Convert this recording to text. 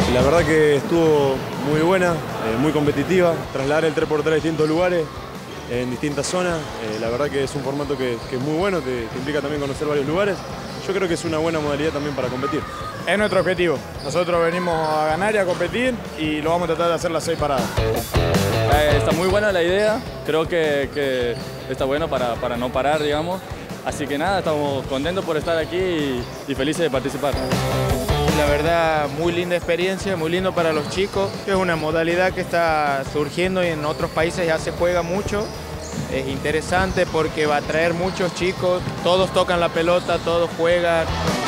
La verdad que estuvo muy buena, muy competitiva. Trasladar el 3x3 a distintos lugares, en distintas zonas. La verdad que es un formato que es muy bueno, te implica también conocer varios lugares. Yo creo que es una buena modalidad también para competir. Es nuestro objetivo. Nosotros venimos a ganar y a competir y lo vamos a tratar de hacer las 6 paradas. Está muy buena la idea, creo que está bueno para no parar, digamos. Así que nada, estamos contentos por estar aquí y felices de participar. La verdad, muy linda experiencia, muy lindo para los chicos. Es una modalidad que está surgiendo y en otros países ya se juega mucho. Es interesante porque va a atraer muchos chicos, todos tocan la pelota, todos juegan.